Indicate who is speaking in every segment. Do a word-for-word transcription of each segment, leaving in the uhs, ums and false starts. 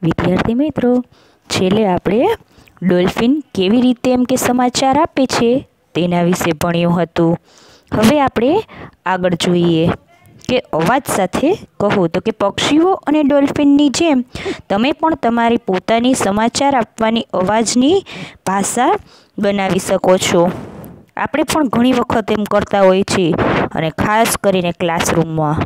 Speaker 1: વિદ્યાર્થી મિત્રો, છેલ્લે આપણે ડોલ્ફિન કેવી રીતે એમ કે સમાચાર આપે છે તેના વિશે ભણ્યું હતું. હવે આપણે આગળ જોઈએ કે અવાજ સાથે કહો. તો કે પક્ષીઓ અને ડોલ્ફિનની જેમ તમે પણ તમારી પોતાની સમાચાર આપવાની અવાજની ભાષા બનાવી શકો છો. આપણે પણ ઘણી વખત એમ કરતા હોઈએ છીએ, અને ખાસ કરીને ક્લાસરૂમમાં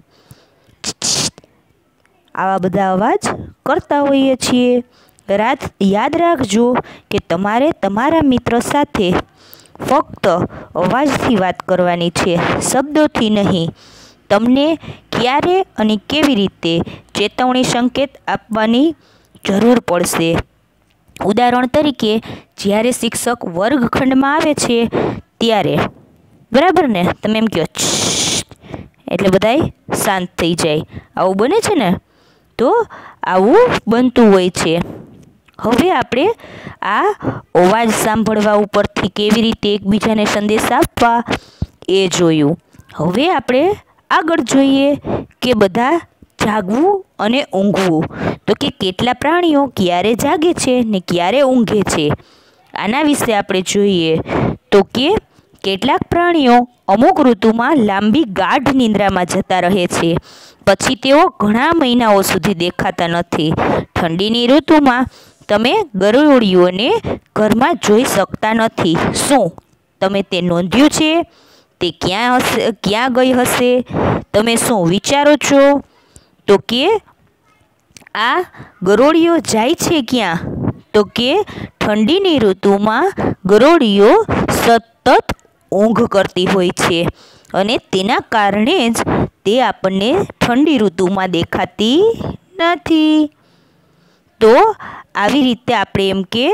Speaker 1: આવા બધા અવાજ કરતા હોઈએ છીએ. રાત યાદ રાખજો કે તમારે તમારા મિત્ર સાથે ફક્ત અવાજથી વાત કરવાની છે, શબ્દોથી નહીં. તમને ક્યારે અને કેવી રીતે ચેતવણી સંકેત આપવાની જરૂર પડશે. ઉદાહરણ તરીકે, જ્યારે શિક્ષક વર્ગખંડમાં આવે છે ત્યારે, બરાબર ને, તમે એમ કહો એટલે બધાય શાંત થઈ જાય. આવું બને છે ને? તો આવું બનતું હોય છે. હવે આપણે આ અવાજ સાંભળવા ઉપરથી કેવી રીતે એકબીજાને સંદેશ આપવા એ જોયું. હવે આપણે આગળ જોઈએ કે બધા જાગવું અને ઊંઘવું. તો કે કેટલા પ્રાણીઓ ક્યારે જાગે છે ને ક્યારે ઊંઘે છે, આના વિશે આપણે જોઈએ. તો કે કેટલાક પ્રાણીઓ અમુક ઋતુમાં લાંબી ગાઢ નિંદ્રામાં જતા રહે છે, પછી તેઓ ઘણા મહિનાઓ સુધી દેખાતા નથી. ઠંડીની ઋતુમાં તમે ગરોળીઓને ઘરમાં જોઈ શકતા નથી. શું તમે તે નોંધ્યું છે? તે ક્યાં હશે, ક્યાં ગઈ હશે? તમે શું વિચારો છો? તો કે આ ગરોળીઓ જાય છે ક્યાં? તો કે ઠંડીની ઋતુમાં ગરોળીઓ સતત ઊંઘ કરતી હોય છે, અને તેના કારણે જ તે આપણને ઠંડી ઋતુમાં દેખાતી નથી. તો આવી રીતે આપણે એમ કે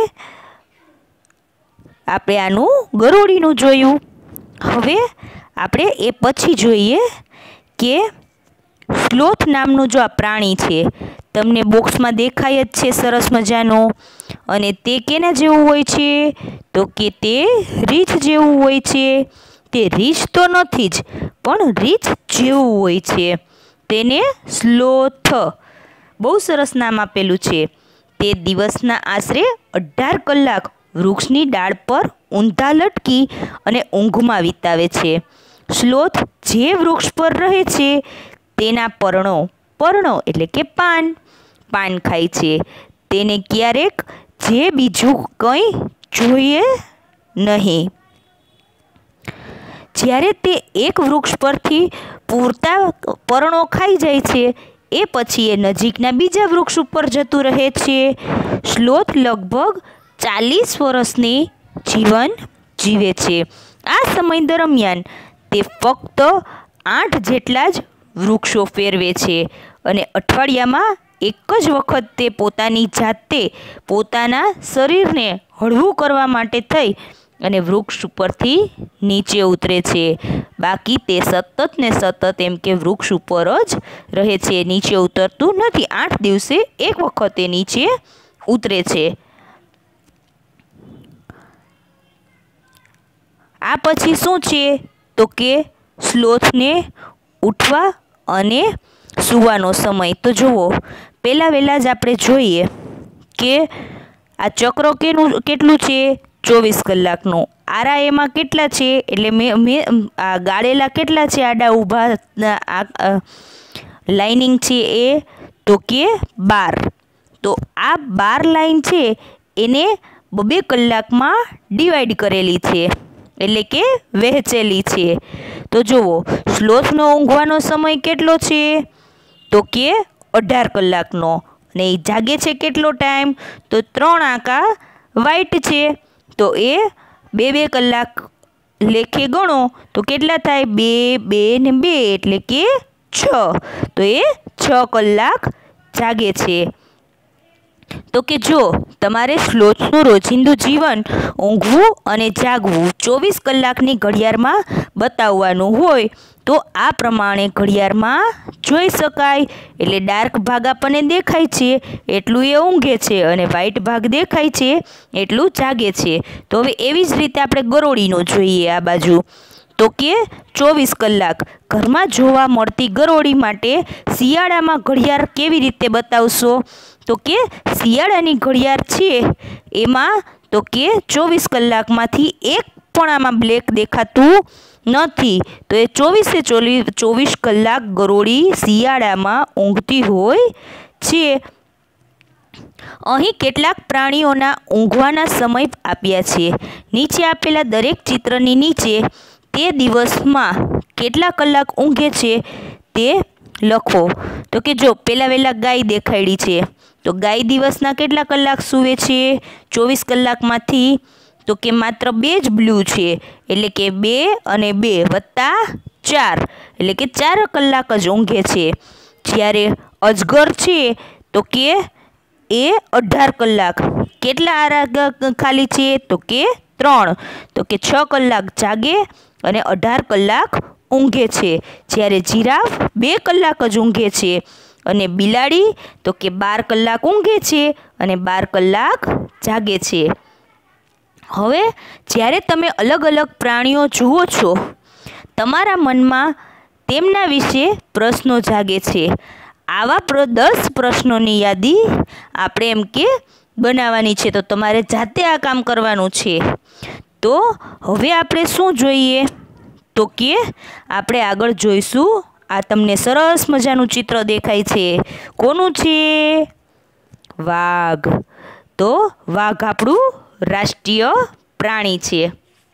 Speaker 1: આપણે આનું ગરોળીનું જોયું. હવે આપણે એ પછી જોઈએ કે સ્લોથ નામનું જો આ પ્રાણી છે, તમને બોક્સમાં દેખાય જ છે સરસ મજાનો. અને તે કેના જેવું હોય છે? તો કે તે રીંછ જેવું હોય છે. તે રીંછ તો નથી જ, પણ રીંછ જેવું હોય છે. તેને સ્લોથ બહુ સરસ નામ આપેલું છે. તે દિવસના આશરે અઢાર કલાક વૃક્ષની ડાળ પર ઊંધા લટકી અને ઊંઘમાં વિતાવે છે. સ્લોથ જે વૃક્ષ પર રહે છે તેના પર્ણો, પર્ણો એટલે કે પાન, પાન ખાય છે. તેને ક્યારેક જે બીજું કંઈ જોઈએ નહીં. જ્યારે તે એક વૃક્ષ પરથી પૂરતા પર્ણો ખાઈ જાય છે, એ પછી એ નજીકના બીજા વૃક્ષ ઉપર જતું રહે છે. સ્લોથ લગભગ ચાલીસ વર્ષની જીવન જીવે છે. આ સમય દરમિયાન તે ફક્ત આઠ જેટલા જ વૃક્ષો ફેરવે છે, અને અઠવાડિયામાં એક જ વખત તે પોતાની જાતે પોતાના શરીરને હળવું કરવા માટે થઈ અને વૃક્ષ ઉપરથી નીચે ઉતરે છે. બાકી તે સતત ને સતત એમ કે વૃક્ષ ઉપર જ રહે છે, નીચે ઉતરતું નથી. આઠ દિવસે એક વખત એ નીચે ઉતરે છે. આ પછી શું છે? તો કે સ્લોથને ઉઠવા અને સૂવાનો સમય. તો જુઓ, પહેલાં વહેલા જ આપણે જોઈએ કે આ ચક્ર કેનું કેટલું છે? ચોવીસ કલાકનું. આરા એમાં કેટલા છે? એટલે મેં મેં આ ગાળેલા કેટલા છે આડા ઊભા લાઇનિંગ છે એ? તો કે બાર. તો આ બાર લાઈન છે એને બબે કલાકમાં ડિવાઈડ કરેલી છે, એટલે કે વહેંચેલી છે. તો જુઓ, સ્લોથનો ઊંઘવાનો સમય કેટલો છે? તો કે અઢાર કલાકનો. અને એ જાગે છે કેટલો ટાઈમ? તો ત્રણ આંકા વાઈટ છે, તો એ બે બે કલાક લેખે ગણો તો કેટલા થાય? બે બે ને બે એટલે કે છ. તો એ છ કલાક જાગે છે. તો કે જો તમારે સ્લોથનું રોજિંદુ જીવન ઊંઘવું અને જાગવું ચોવીસ કલાકની ઘડિયાળમાં બતાવવાનું હોય તો આ પ્રમાણે ઘડિયાળમાં જોઈ શકાય. એટલે ડાર્ક ભાગ આપણને દેખાય છે એટલું એ ઊંઘે છે, અને વ્હાઇટ ભાગ દેખાય છે એટલું જાગે છે. તો હવે એવી જ રીતે આપણે ગરોળીનું જોઈએ આ બાજુ. તો કે ચોવીસ કલાક ઘરમાં જોવા મળતી ગરોળી માટે શિયાળામાં ઘડિયાળ કેવી રીતે બતાવશો? તો કે શિયાળાની ઘડિયાળ છે એમાં તો કે ચોવીસ કલાકમાંથી એક પણ આમાં બ્લેક દેખાતું નથી, તો એ ચોવીસે ચોવીસ કલાક ગરોળી શિયાળામાં ઊંઘતી હોય છે. અહીં કેટલાક પ્રાણીઓના ઊંઘવાના સમય આપ્યા છે. નીચે આપેલા દરેક ચિત્રની નીચે તે દિવસમાં કેટલા કલાક ઊંઘે છે તે લખો. તો કે જો પહેલાં વહેલા ગાય દેખાડી છે, તો ગાય દિવસના કેટલા કલાક સૂવે છે? ચોવીસ કલાકમાંથી તો કે માત્ર બે જ બ્લુ છે, એટલે કે બે અને બે વત્તા ચાર, એટલે કે ચાર કલાક જ ઊંઘે છે. જ્યારે અજગર છે તો કે એ અઢાર કલાક. કેટલા આરા ખાલી છે? તો કે ત્રણ, તો કે છ કલાક જાગે અને અઢાર કલાક ઊંઘે છે. જ્યારે જીરાફ બે કલાક જ ઊંઘે છે અને બિલાડી તો કે બાર કલાક ઊંઘે છે અને બાર કલાક જાગે છે. હવે જ્યારે તમે અલગ અલગ પ્રાણીઓ જુઓ છો, તમારા મનમાં તેમના વિશે પ્રશ્નો જાગે છે. આવા દસ પ્રશ્નોની યાદી આપણે એમ કે બનાવવાની છે, તો તમારે જાતે આ કામ કરવાનું છે. તો હવે આપણે શું જોઈએ? તો કે આપણે આગળ જોઈશું. આ તમને સરસ મજાનું ચિત્ર દેખાય છે. કોનું છે? વાઘ. તો વાઘ આપણું રાષ્ટ્રીય પ્રાણી છે.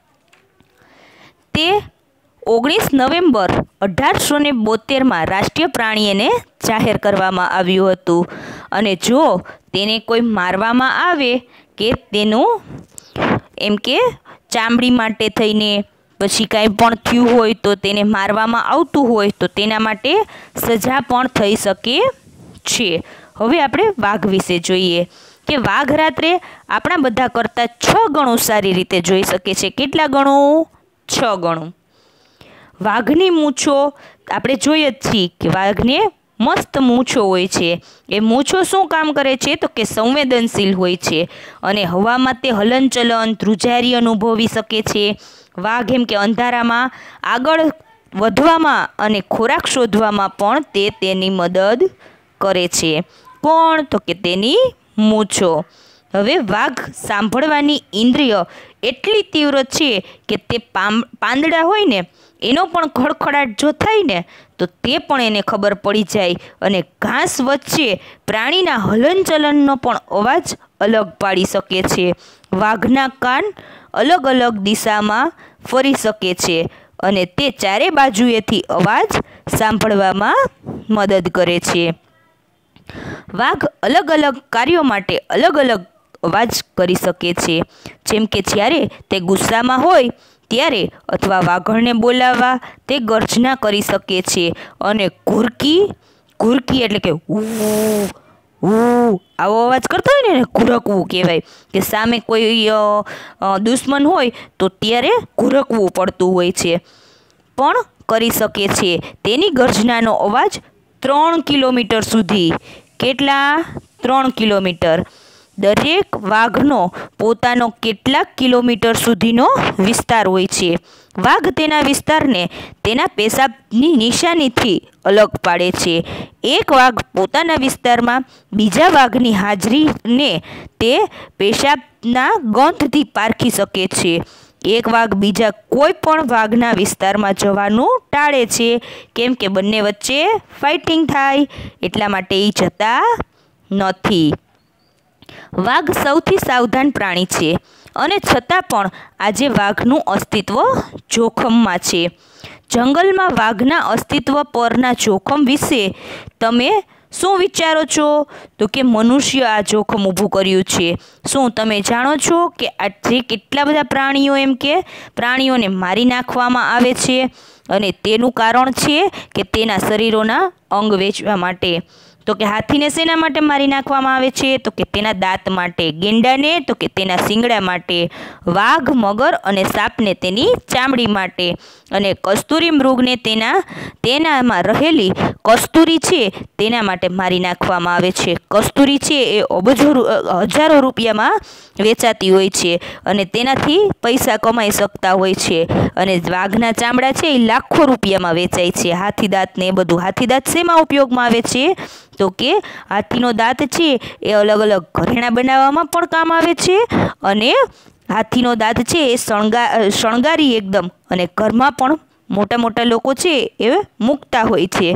Speaker 1: તે ઓગણીસ નવેમ્બર અઢારસો ને બોતેરમાં રાષ્ટ્રીય પ્રાણી એને જાહેર કરવામાં આવ્યું હતું. અને જો તેને કોઈ મારવામાં આવે કે તેનું એમ કે ચામડી માટે થઈને પછી કાંઈ પણ થયું હોય તો તેને મારવામાં આવતું હોય તો તેના માટે સજા પણ થઈ શકે છે. હવે આપણે વાઘ વિશે જોઈએ કે વાઘ રાત્રે આપણા બધા કરતાં છ ગણું સારી રીતે જોઈ શકે છે. કેટલા ગણું? છ ગણું. વાઘની મૂછો આપણે જોઈએ જ છીએ કે વાઘને મસ્ત મૂછો હોય છે. એ મૂછો શું કામ કરે છે? તો કે સંવેદનશીલ હોય છે અને હવામાં તે હલનચલન ધ્રુજારી અનુભવી શકે છે. વાઘ એમ કે અંધારામાં આગળ વધવામાં અને ખોરાક શોધવામાં પણ તે તેની મદદ કરે છે. કોણ? તો કે તેની મૂછો. હવે વાઘ સાંભળવાની ઇન્દ્રિય એટલી તીવ્ર છે કે તે પાંદડા હોય ને એનો પણ ખડખડાટ જો થાય ને તો તે પણ એને ખબર પડી જાય અને ઘાસ વચ્ચે પ્રાણીના હલનચલનનો પણ અવાજ અલગ પાડી શકે છે. વાઘના કાન અલગ અલગ દિશામાં ફરી શકે છે અને તે ચારે બાજુએથી અવાજ સાંભળવામાં મદદ કરે છે. વાઘ અલગ અલગ કાર્યો માટે અલગ અલગ અવાજ કરી શકે છે. જેમ કે જ્યારે તે ગુસ્સામાં હોય ત્યારે અથવા વાઘણને બોલાવવા તે ગર્જના કરી શકે છે અને ઘુરકી ઘુરકી એટલે કે ઉ ઉ આવો અવાજ કરતો હોય ને ઘુરકવું કહેવાય કે સામે કોઈ દુશ્મન હોય તો ત્યારે ઘુરકવું પડતું હોય છે પણ કરી શકે છે. તેની ગર્જનાનો અવાજ ત્રણ કિલોમીટર સુધી. કેટલા? ત્રણ કિલોમીટર. દરેક વાઘનો પોતાનો કેટલાક કિલોમીટર સુધીનો વિસ્તાર હોય છે. વાઘ તેના વિસ્તારને તેના પેશાબની નિશાનીથી અલગ પાડે છે. એક વાઘ પોતાના વિસ્તારમાં બીજા વાઘની હાજરીને તે પેશાબના ગંધથી પારખી શકે છે. એક વાઘ બીજા કોઈ પણ વાઘના વિસ્તારમાં જવાનું ટાળે છે, કેમ કે બંને વચ્ચે ફાઇટિંગ થાય એટલા માટે એ જતા નથી. વાઘ સૌથી સાવધાન પ્રાણી છે અને છતાં પણ આજે વાઘનું અસ્તિત્વ જોખમમાં છે. જંગલમાં વાઘના અસ્તિત્વ પરના જોખમ વિશે તમે શું વિચારો છો? તો કે મનુષ્ય આ જોખમ ઊભું કર્યું છે. શું તમે જાણો છો કે આજે કેટલા બધા પ્રાણીઓ એમ કે પ્રાણીઓને મારી નાખવામાં આવે છે અને તેનું કારણ છે કે તેના શરીરોના અંગ વેચવા માટે. તો કે હાથીને શેના માટે મારી નાખવામાં આવે છે? તો કે તેના દાંત માટે. ગેંડાને તો કે તેના શિંગડા માટે. વાઘ, મગર અને સાપને તેની ચામડી માટે. અને કસ્તુરી મૃગને તેના તેનામાં રહેલી કસ્તુરી છે તેના માટે મારી નાખવામાં આવે છે. કસ્તુરી છે એ અબજો હજારો રૂપિયામાં વેચાતી હોય છે અને તેનાથી પૈસા કમાઈ શકતા હોય છે. અને વાઘના ચામડા છે એ લાખો રૂપિયામાં વેચાય છે. હાથી દાંત ને એ બધું. હાથી દાંત શેમાં ઉપયોગમાં આવે છે? તો કે હાથીનો દાંત છે એ અલગ અલગ ઘરેણાં બનાવવામાં પણ કામ આવે છે અને હાથીનો દાંત છે એ શણગાર શણગારી એકદમ અને ઘરમાં પણ મોટા મોટા લોકો છે એ મૂકતા હોય છે.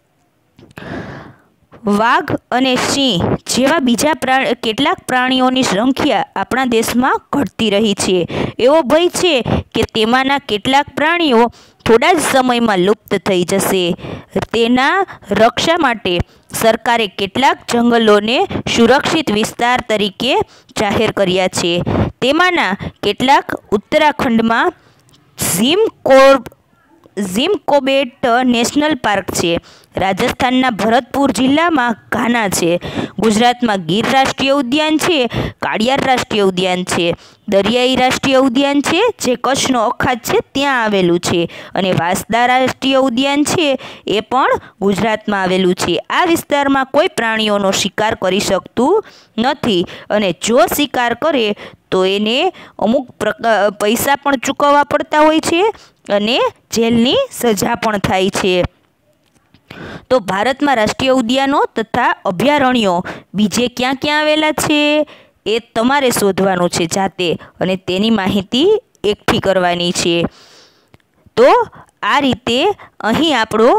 Speaker 1: વાઘ અને સિંહ જેવા બીજા પ્રાણી કેટલાક પ્રાણીઓની સંખ્યા આપણા દેશમાં ઘટતી રહી છે. એવો ભય છે કે તેમાંના કેટલાક પ્રાણીઓ થોડા જ સમયમાં લુપ્ત થઈ જશે. તેના રક્ષા માટે સરકારે કેટલાક જંગલોને સુરક્ષિત વિસ્તાર તરીકે જાહેર કર્યા છે. તેમાંના કેટલાક ઉત્તરાખંડમાં ઝીમ કોર્બ ઝીમ કોર્બેટ નેશનલ પાર્ક છે. રાજસ્થાનના ભરતપુર જિલ્લામાં ઘાના છે. ગુજરાતમાં ગીર રાષ્ટ્રીય ઉદ્યાન છે. કાળિયાર રાષ્ટ્રીય ઉદ્યાન છે. દરિયાઈ રાષ્ટ્રીય ઉદ્યાન છે જે કચ્છનો અખાત છે ત્યાં આવેલું છે અને વાંસદા રાષ્ટ્રીય ઉદ્યાન છે એ પણ ગુજરાતમાં આવેલું છે. આ વિસ્તારમાં કોઈ પ્રાણીઓનો શિકાર કરી શકતું નથી અને જો શિકાર કરે તો એને અમુક પૈસા પણ ચૂકવવા પડતા હોય છે અને જેલની સજા પણ થાય છે. તો ભારતમાં રાષ્ટ્રીય ઉદ્યાનો તથા અભયારણ્યો બીજે ક્યાં ક્યાં આવેલા છે એ તમારે શોધવાનું છે જાતે અને તેની માહિતી એકઠી કરવાની છે. તો આ રીતે અહીં આપણો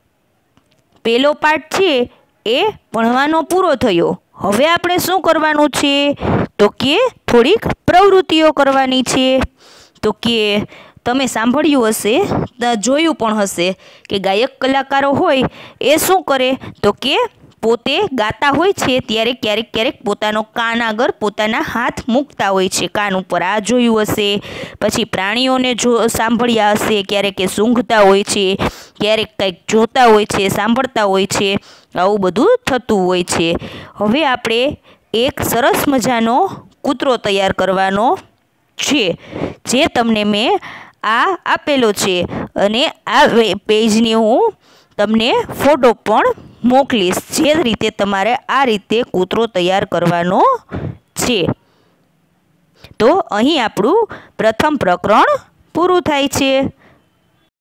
Speaker 1: પહેલો પાઠ છે એ ભણવાનો પૂરો થયો. હવે આપણે શું કરવાનું છે તો કે થોડીક પ્રવૃત્તિઓ કરવાની છે. તો કે તમે સાંભળ્યું હશે, જોયું પણ હશે કે ગાયક કલાકારો હોય એ શું કરે તો કે પોતે ગાતા હોય છે ત્યારે ક્યારેક ક્યારેક પોતાનો કાન આગળ પોતાના હાથ મૂકતા હોય છે કાન ઉપર. આ જોયું હશે. પછી પ્રાણીઓને જો સાંભળ્યા હશે, ક્યારેક એ સૂંઘતા હોય છે, ક્યારેક કંઈક જોતા હોય છે, સાંભળતા હોય છે. આવું બધું થતું હોય છે. હવે આપણે એક સરસ મજાનો કૂતરો તૈયાર કરવાનો છે જે તમને મેં આ આપેલો છે અને આ પેજની હું તમને ફોટો પણ મોકલીશ જે રીતે તમારે આ રીતે કૂતરો તૈયાર કરવાનો છે. તો અહીં આપણું પ્રથમ પ્રકરણ પૂરું થાય છે.